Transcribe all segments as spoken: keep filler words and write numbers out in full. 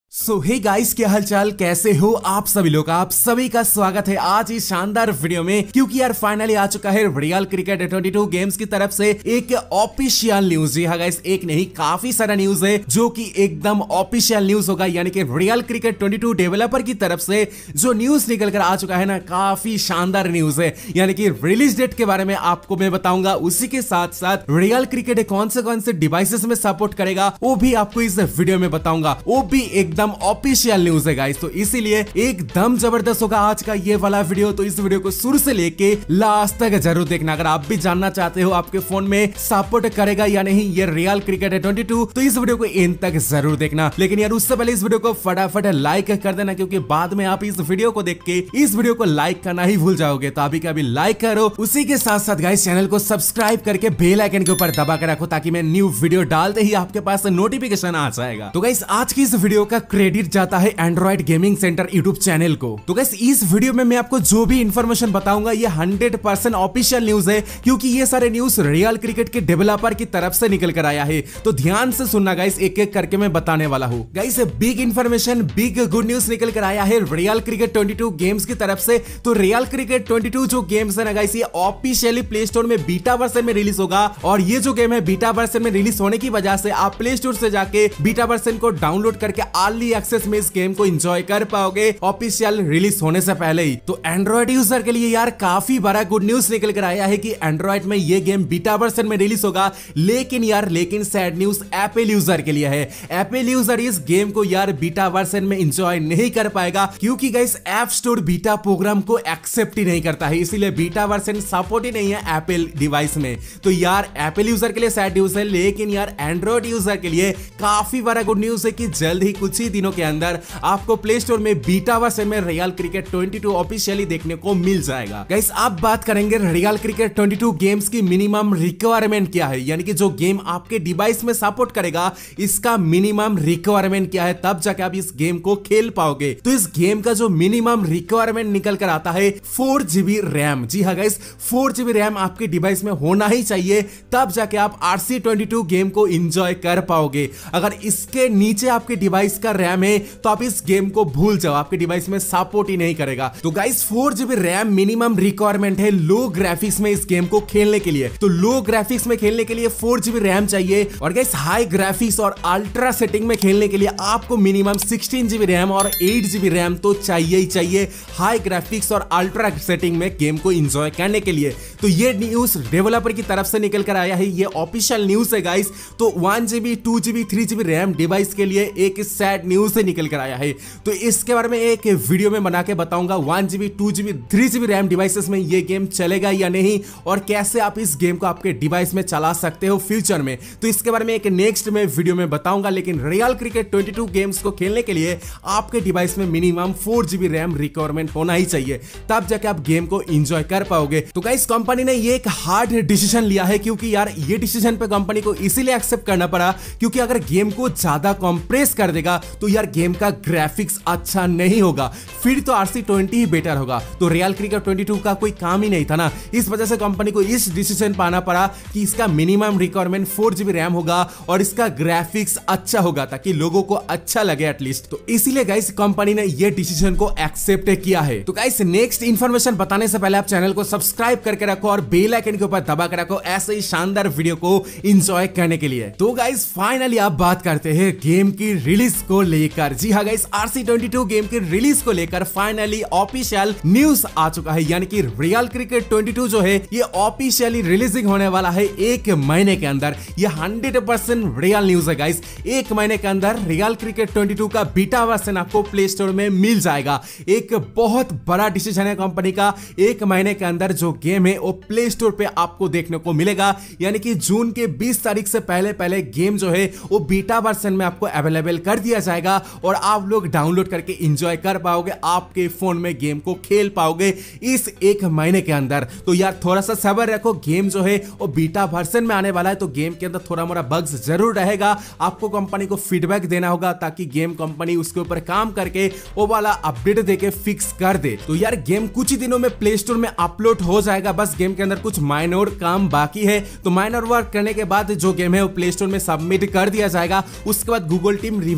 सो hey guys, क्या हालचाल, कैसे हो आप सभी लोग। आप सभी का स्वागत है आज इस शानदार वीडियो में, क्योंकि यार फाइनली आ चुका है real cricket twenty two games की तरफ से एक ऑफिशियल न्यूज। जी हाँ गाइस, एक नहीं काफी सारा न्यूज है जो कि एकदम ऑफिशियल न्यूज होगा, यानी कि real cricket twenty two developer की तरफ से जो न्यूज निकल कर आ चुका है ना, काफी शानदार न्यूज है। यानी कि रिलीज डेट के बारे में आपको मैं बताऊंगा, उसी के साथ साथ रियल क्रिकेट कौन से कौन से डिवाइसेस में सपोर्ट करेगा वो भी आपको इस वीडियो में बताऊंगा, वो भी एकदम ऑफिशियल न्यूज है गाइस। तो इसीलिए एकदम जबरदस्त होगा आज का ये वाला वीडियो। तो इस वीडियो को शुरू से लेके लास्ट तक जरूर देखना। अगर आप भी जानना चाहते हो आपके फोन में सपोर्ट करेगा या नहीं ये रियल क्रिकेट ट्वेंटी टू, तो इस वीडियो को एंड तक जरूर देखना। लेकिन यार उससे पहले इस वीडियो को फटाफट लाइक कर देना, क्योंकि बाद में आप इस वीडियो को देख के इस वीडियो को लाइक करना ही भूल जाओगे। तो अभी कभी लाइक करो, उसी के साथ साथ गाइस चैनल को सब्सक्राइब करके बेल आइकन के ऊपर दबा कर रखो, ताकि मैं न्यू वीडियो डालते ही आपके पास नोटिफिकेशन आ जाएगा। तो गाइस आज की इस वीडियो का क्रेडिट जाता है Android gaming centre YouTube channel को। तो गाइस इस वीडियो में मैं आपको जो भी इंफॉर्मेशन बताऊंगा ये हंड्रेड परसेंट ऑफिशियल न्यूज है, क्योंकि ये सारे न्यूज रियल क्रिकेट के डेवलपर की तरफ से निकल कर आया है। तो ध्यान से सुनना गाइस, एक एक करके मैं बताने वाला हूं। Guys big information, big good news निकल कर आया है real cricket twenty two games की तरफ से। तो रियल क्रिकेट ट्वेंटी टू जो गेम्स है ना गाइस, ये ऑफिशियली प्ले स्टोर में बीटा वर्जन में रिलीज होगा। और ये जो गेम है बीटा वर्जन में रिलीज होने की वजह से आप प्ले स्टोर से जाके बीटा वर्जन को डाउनलोड करके अर्ली एक्सेस में इस गेम को एंजॉय कर पाओगे ऑफिशियल रिलीज होने से पहले ही। तो एंड्रॉइड यूजर के लिए यार काफी बड़ा गुड न्यूज निकल कर आया है कि एंड्रॉइड में ये गेम बीटा वर्जन में रिलीज होगा। लेकिन यार लेकिन सैड न्यूज एप्पल यूजर के लिए है। एप्पल यूजर इस गेम को यार बीटा वर्जन में एंजॉय नहीं कर पाएगा, क्योंकि guys app store beta program को एक्सेप्ट ही नहीं करता है, इसीलिए बीटा वर्जन सपोर्ट ही नहीं है एप्पल डिवाइस में। तो यार एप्पल यूजर के लिए सैड न्यूज है, लेकिन यार एंड्रॉइड यूजर के लिए काफी बड़ा गुड न्यूज है कि जल्द ही कुछ ही दिनों के अंदर आपको प्ले स्टोर में बीटा वर्जन में real cricket twenty two officially देखने को मिल जाएगा। गाइस अब बात करेंगे real cricket twenty two games की मिनिमम रिक्वायरमेंट क्या है, यानी कि जो गेम आपके डिवाइस में सपोर्ट करेगा इसका मिनिमम रिक्वायरमेंट क्या है, तब जाके आप इस गेम को खेल पाओगे। तो इस गेम का जो मिनिमम रिक्वायरमेंट निकल कर आता है फोर जीबी रैम। जी हाँ गाइस, फोर जीबी रैम आपके डिवाइस में होना ही चाहिए, तब जाके आप आरसी ट्वेंटी टू गेम को एंजॉय कर पाओगे। अगर इसके नीचे आपके डिवाइस का रैम है तो आप इस गेम को भूल जाओ, आपके डिवाइस में सपोर्ट ही नहीं करेगा। तो guys four GB RAM minimum requirement है लो ग्राफिक्स में इस गेम को खेलने के लिए। तो लो ग्राफिक्स में खेलने के लिए फोर जीबी रैम चाहिए, और गाइस हाई ग्राफिक्स और अल्ट्रा सेटिंग में खेलने के लिए आपको मिनिमम सिक्सटीन जीबी रैम और एट जीबी रैम तो चाहिए ही चाहिए हाई ग्राफिक्स और अल्ट्रा सेटिंग में गेम को एंजॉय करने के लिए। तो ये न्यूज डेवलपर की तरफ से निकल कर आया है, ये ऑफिशियल न्यूज है गाइस। तो one GB two GB three GB RAM device के लिए एक सैड न्यूज से निकल कर आया है। तो इसके बारे में एक वीडियो में बना के बताऊंगा one GB two GB three GB RAM devices में ये गेम चलेगा या नहीं, और कैसे आप इस गेम को आपके डिवाइस में चला सकते हो फ्यूचर में। तो इसके बारे में एक नेक्स्ट में वीडियो में बताऊंगा। लेकिन real cricket twenty two games को खेलने के लिए आपके डिवाइस में minimum four GB RAM requirement होना ही चाहिए, तब जाके आप गेम को एंजॉय कर पाओगे। तो गाइस कंपनी ने ये एक हार्ड डिसीजन लिया है, क्योंकि यार ये डिसीजन पे कंपनी को इसीलिए एक्सेप्ट करना पड़ा क्योंकि अगर गेम को ज्यादा कंप्रेस कर देगा तो यार गेम का ग्राफिक्स अच्छा नहीं होगा, फिर तो आरसी ट्वेंटी ही बेटर होगा। तो रियल क्रिकेट ट्वेंटी टू का कोई काम ही नहीं था ना, इस वजह से कंपनी को इस डिसीजन पाना पड़ा कि इसका minimum requirement four GB RAM होगा और इसका ग्राफिक्स अच्छा होगा, ताकि लोगों को अच्छा लगे एटलीस्ट। तो इसीलिए गाइस कंपनी ने ये डिसीजन को एक्सेप्ट किया है। तो गाइस नेक्स्ट इंफॉर्मेशन बताने से पहले आप चैनल को सब्सक्राइब करके रखो और बेल आइकन के ऊपर दबा कर रखो ऐसे ही शानदार वीडियो को एंजॉय करने के लिए। तो गाइस फाइनली आप बात करते हैं गेम की रिलीज को लेकर। जी हाँ guys, RC twenty two game की रिलीज को लेकर फाइनली ऑफिशियल न्यूज आ चुका है, यानी कि रियल क्रिकेट ट्वेंटी टू जो है ये ऑफिशियली रिलीजिंग होने वाला है एक महीने के अंदर। ये हंड्रेड परसेंट रियल न्यूज है गाइस, एक महीने के अंदर रियल क्रिकेट ट्वेंटी टू का बीटा वर्जन आपको प्ले स्टोर में मिल जाएगा। एक बहुत बड़ा डिसीजन है कंपनी का, एक महीने के अंदर जो गेम है वो प्ले स्टोर पे आपको देखने को मिलेगा, यानी कि जून के बीस तारीख से पहले पहले गेम जो है वो बीटा वर्जन में आपको अवेलेबल कर दिया जाएगा और आप लोग डाउनलोड करके एंजॉय कर पाओगे, आपके फोन में गेम को खेल पाओगे इस एक महीने के अंदर। तो यार थोड़ा सा सब्र रखो, गेम जो है वो बीटा वर्जन में आने वाला है, तो गेम के अंदर थोड़ा मोड़ा बग्स जरूर रहेगा, आपको कंपनी को फीडबैक देना होगा ताकि गेम कंपनी उसके ऊपर काम करके वो वाला अपडेट देके फिक्स कर दे। तो यार गेम कुछ ही दिनों में प्ले स्टोर में अपलोड हो जाएगा, बस गेम के अंदर कुछ माइनर काम बाकी है। तो माइनर वर्क करने के बाद जो गेम है वो प्ले स्टोर में सबमिट कर दिया जाएगा, उसके बाद गूगल टीम रिव्यू करने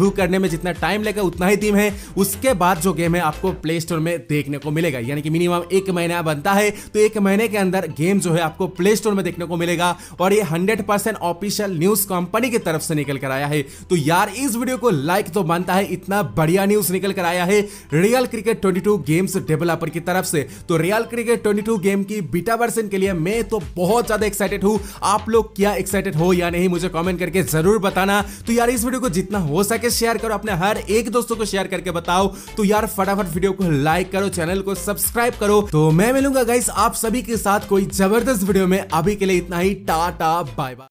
में जितना टाइम लगेगा उतना ही दिन है, उसके बाद जो गेम है आपको प्ले स्टोर में देखने को मिलेगा। यानी कि मिनिमम एक महीना बनता है, तो एक महीने के अंदर गेम जो है आपको प्ले स्टोर में देखने को मिलेगा। और ये hundred percent official news company की तरफ से निकल कर आया है। तो यार इस वीडियो को लाइक तो बनता है, इतना बढ़िया न्यूज निकल कर आया है real cricket twenty two games developer की तरफ से। तो real cricket twenty two game की बीटा वर्जन के लिए मैं तो बहुत ज्यादा एक्साइटेड हूं। आप लोग क्या एक्साइटेड हो या नहीं मुझे कमेंट करके जरूर बताना। तो यार इस वीडियो को जितना हो सके शेयर करो, अपने हर एक दोस्तों को शेयर करके बताओ। तो यार फटाफट वीडियो को लाइक करो, चैनल को सब्सक्राइब करो। तो मैं मिलूंगा गाइस आप सभी के साथ कोई जबरदस्त वीडियो में। अभी के लिए इतना ही, टाटा बाय बाय।